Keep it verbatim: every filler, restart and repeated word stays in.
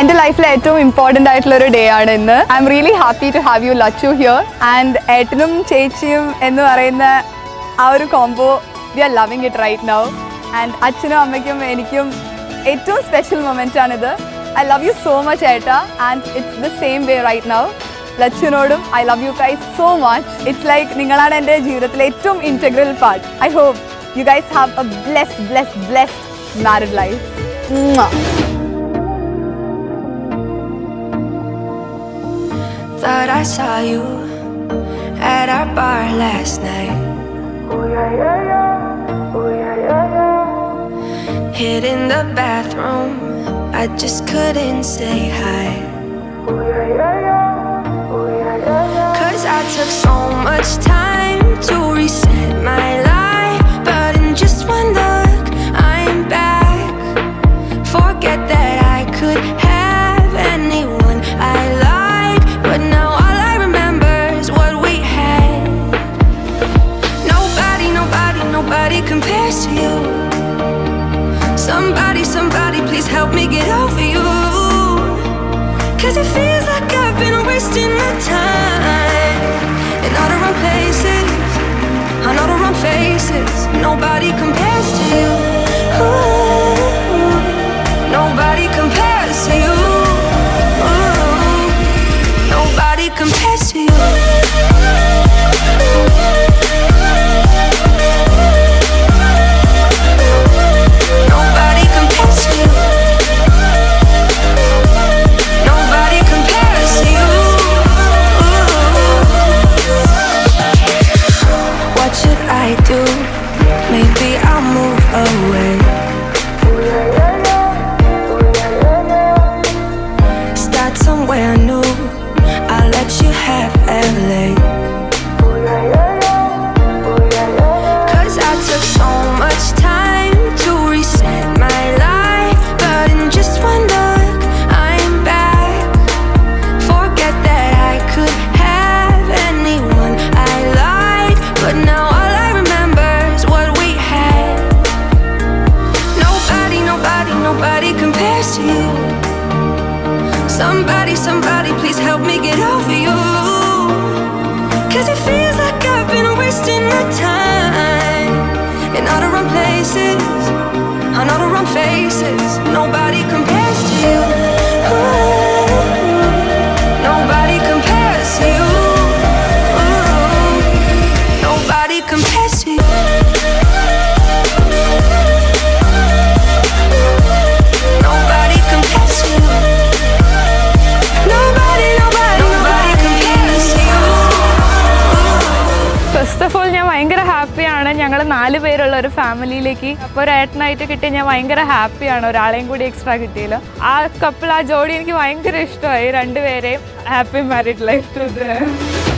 എൻ്റെ ലൈഫിലെ ഏറ്റവും ഇമ്പോർട്ടൻ്റ് ആയിട്ടുള്ളൊരു ഡേ ആണ് ഇന്ന്. I am really happy to have you Lachu here. And ഏട്ടനും ചേച്ചിയും എന്ന് പറയുന്ന ആ ഒരു combo we are loving it right now. And അച്ഛനും അമ്മയ്ക്കും എനിക്കും ഏറ്റവും സ്പെഷ്യൽ മൊമെൻ്റ് ആണിത്. I love you so much ഏട്ടാ. And it's the same way right now. ലച്ചുനോടും I love you guys so much. It's like നിങ്ങളാണ് എൻ്റെ ജീവിതത്തിലെ ഏറ്റവും integral part. I hope you guys have a blessed blessed blessed married life. Thought I saw you at our bar last night. Oh yeah yeah yeah, oh yeah yeah yeah. Hid in the bathroom, I just couldn't say hi. Oh yeah yeah yeah, oh yeah yeah yeah. 'Cause I took so much time to reset my life, but in just one look, I'm back. Forget that I could have anyone I like, but now all I remember is what we had. Nobody, nobody, nobody compares to you. Somebody, somebody, please help me get over you. 'Cause it feels like I've been wasting my time in all the wrong places, on all the wrong faces. Nobody compares to you. Ooh, nobody compares to you. Ooh, nobody compares to you. Nobody compares to you. Nobody compares to you. What should I do? Maybe I'll move away. Start somewhere new. I'll let you have L A. 'Cause I took so much time to reset my life, but in just one look, I'm back. Forget that I could have anyone I like, but now all I remember is what we had. Nobody, nobody, nobody compares to you. Somebody, somebody, please help me get over you. 'Cause it feels like I've been wasting my time in all the wrong places, on all the wrong faces. Nobody compares to you. Ooh, nobody compares to you. Ooh, nobody compares to you. Nobody compares to you. Nobody, nobody, nobody compares to you. First of all ഞാൻ ഭയങ്കര ഹാപ്പിയാണ്. ഞങ്ങൾ നാല് പേരുള്ള ഒരു ഫാമിലിയിലേക്ക് അപ്പോൾ ഒരു ഏട്ടനായിട്ട് കിട്ടിയ ഞാൻ ഭയങ്കര ഹാപ്പിയാണ്. ഒരാളെയും കൂടി എക്സ്ട്രാ കിട്ടിയല്ലോ. ആ കപ്പിൾ, ആ ജോഡി എനിക്ക് ഭയങ്കര ഇഷ്ടമായി. രണ്ടുപേരെയും happy married life to dum.